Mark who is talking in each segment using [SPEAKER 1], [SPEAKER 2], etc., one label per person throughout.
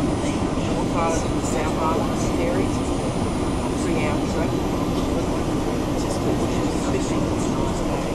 [SPEAKER 1] from the North Island to the South Island ferries, 3 hours ago. It's just gorgeous, especially if it's a nice day.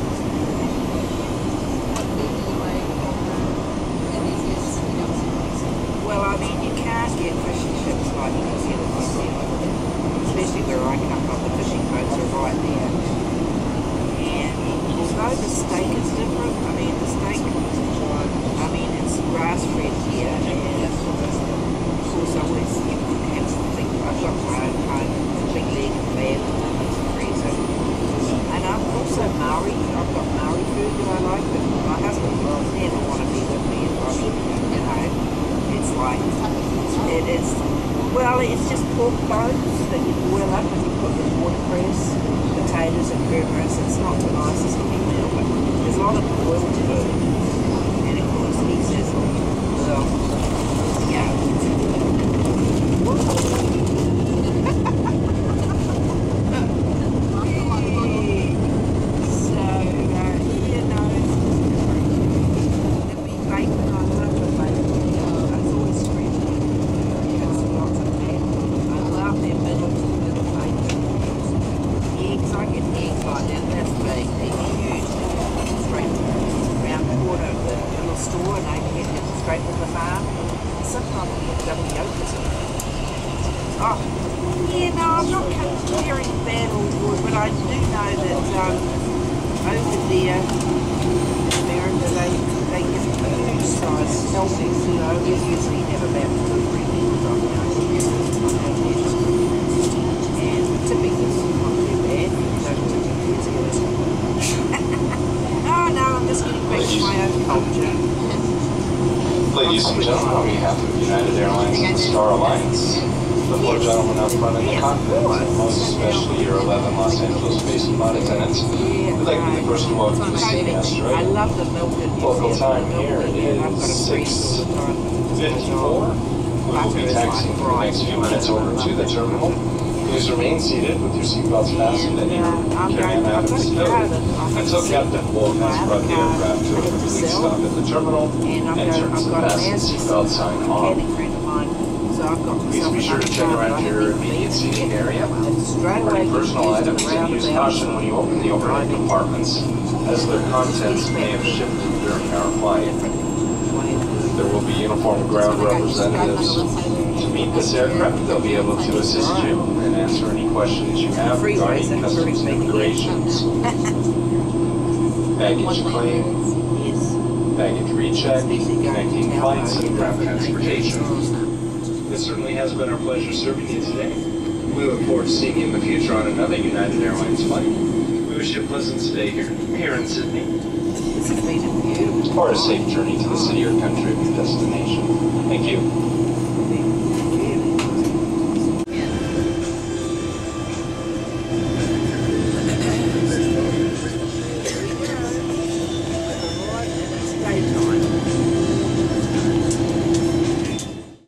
[SPEAKER 1] Well, I mean, you can't get fishing ships like you can get in New Zealand, especially where I come from. The fishing boats are right there. And although the steak is different, I mean, the steak, it's grass-fed here, and of course I always have something. I've got my own home, big leg and lamb in the freezer. And I'm also Maori. I've got Maori food that I like, but my husband will never want to be with me if I'm eating, It's like, it is, well, it's just pork bones that you boil up and you put with watercress, potatoes and creamers. It's not the nicest looking meal, but there's a lot of boiled food. And of course he says, well, yeah.
[SPEAKER 2] Ladies and gentlemen, on behalf of United Airlines and Star Alliance, the four gentlemen up front in the cockpit, most especially your 11 Los Angeles-based flight attendants, we'd like to be the first to welcome you to Syndey, Australia. Local time here is 6:54. We will be taxiing for the next few minutes over to the terminal. Please remain seated with your seatbelts fastened and your carry-on items stowed until Captain Wolf has brought the aircraft to a complete stop at the terminal and turns the fasten seatbelt sign on. Please be sure to check around your immediate seating area. Bring personal items and use caution when you open the overhead compartments, as their contents may have shifted during our flight. There will be uniformed ground representatives to meet this aircraft. They'll be able to assist you and answer any questions you have regarding customs considerations, baggage claims, baggage recheck, connecting flights, and ground transportation. It certainly has been our pleasure serving you today. We look forward to seeing you in the future on another United Airlines flight. We wish you a pleasant stay here in Syndey, or a safe journey to the city or country of your destination. Thank you.